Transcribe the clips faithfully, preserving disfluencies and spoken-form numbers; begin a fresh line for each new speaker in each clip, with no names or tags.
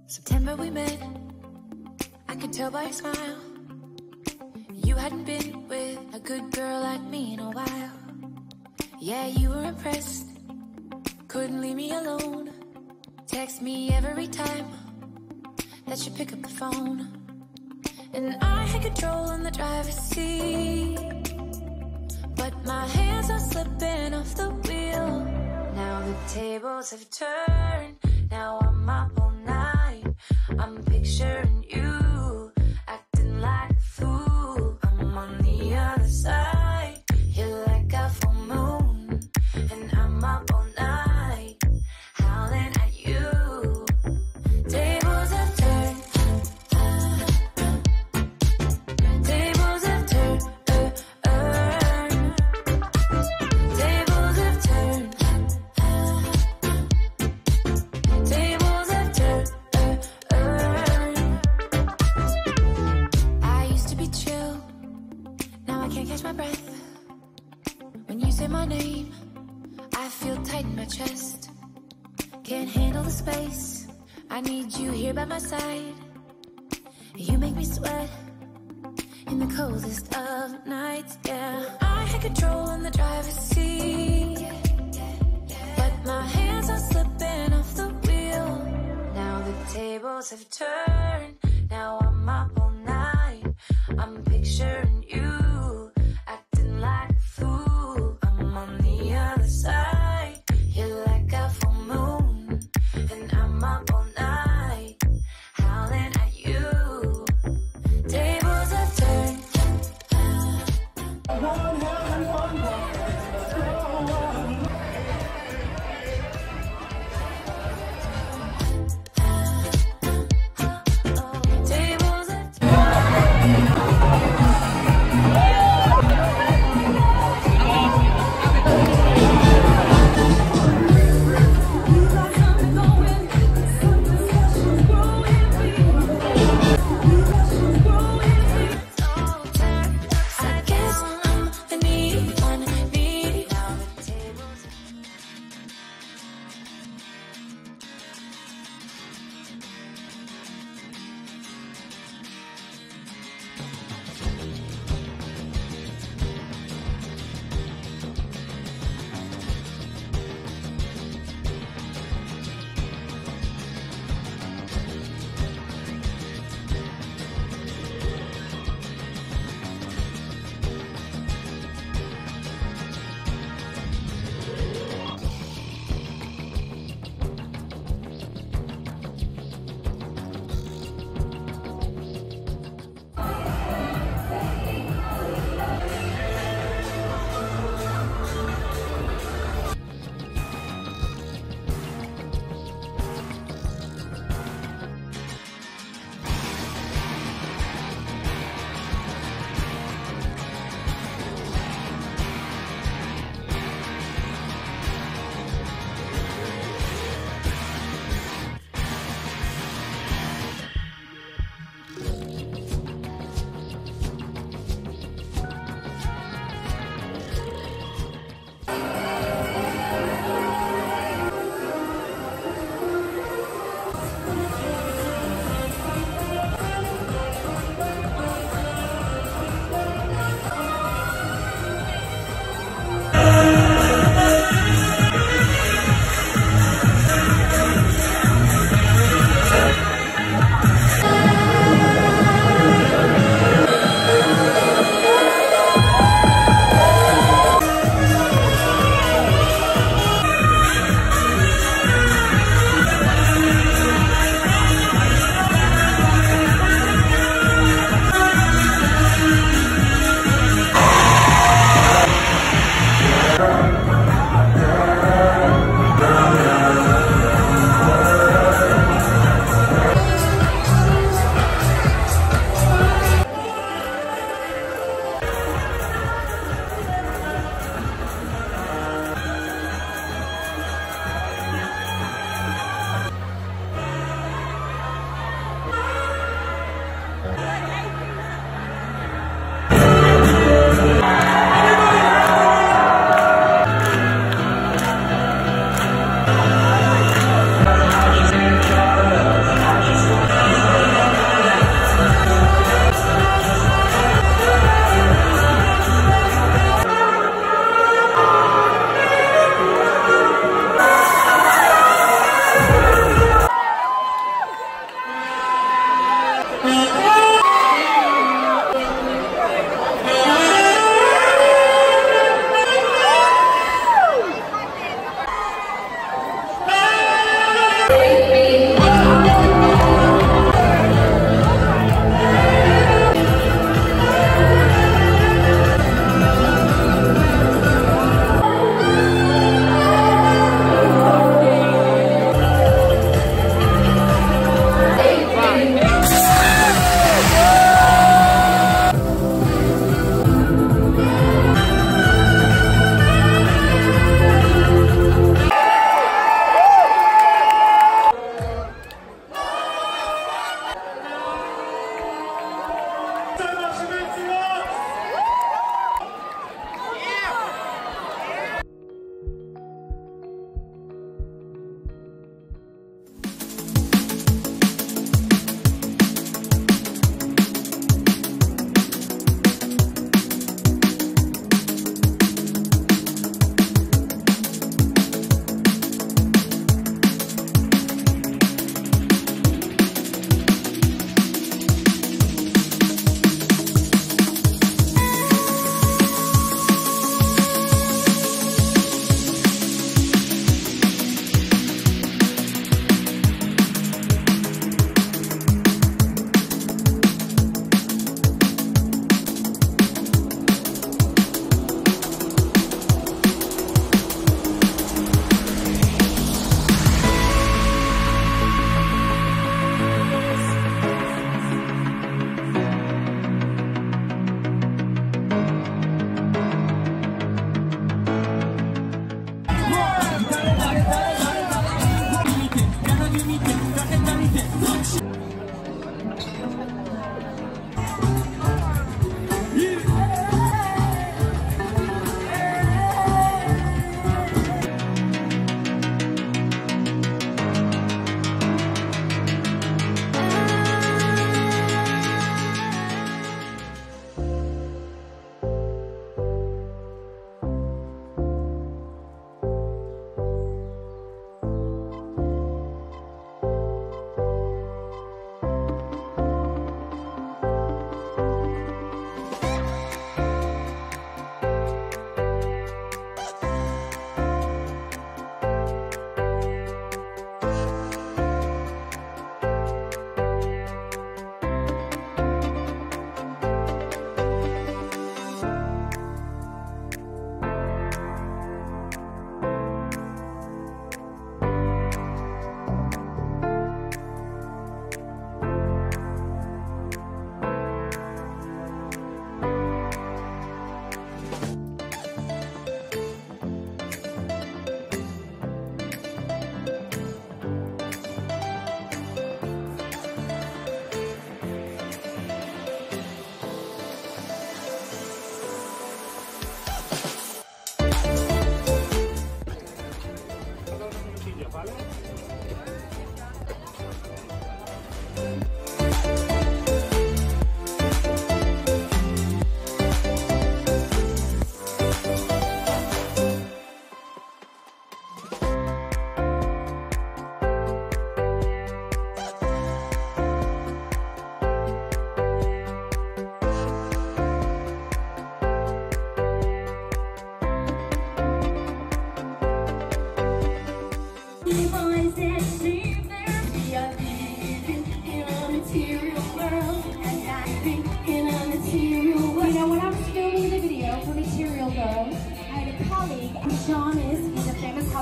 September we met, I could tell by your smile. You hadn't been with a good girl like me in a while. Yeah, you were impressed, couldn't leave me alone. Text me every time that you pick up the phone. And I had control in the driver's seat, but my hands are slipping off the wheel. Now the tables have turned, now I'm up all night. I'm picturing you, acting like a fool. I'm on the other side, you're like a full moon. And I'm up all night, howling at you. Tables have turned, tables have turned, uh, uh. Tables have turned, tables have turned, uh, uh. I used to be chill, now I can't catch my breath. When you say my name, I feel tight in my chest. Can't handle the space, I need you here by my side. You make me sweat in the coldest of nights, yeah. I had control in the driver's seat, but my hands are slipping off the wheel. Now the tables have turned, now I'm up all night. I'm picturing you, acting like a fool. I'm on the other side, you're like a full moon. And I'm up all night, howling at you. Tables have turned. Tables have turned. I guess I'm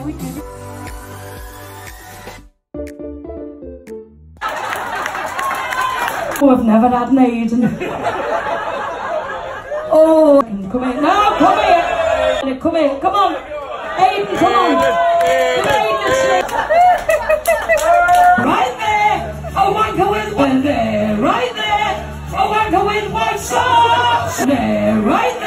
Oh, I've never had an Aiden. Oh, come here. No, come here. Come here. Come on. Aiden, come on. Give Aiden a slip. Right there. A wanker with one there. Right there. A wanker with one socks. There. Right there.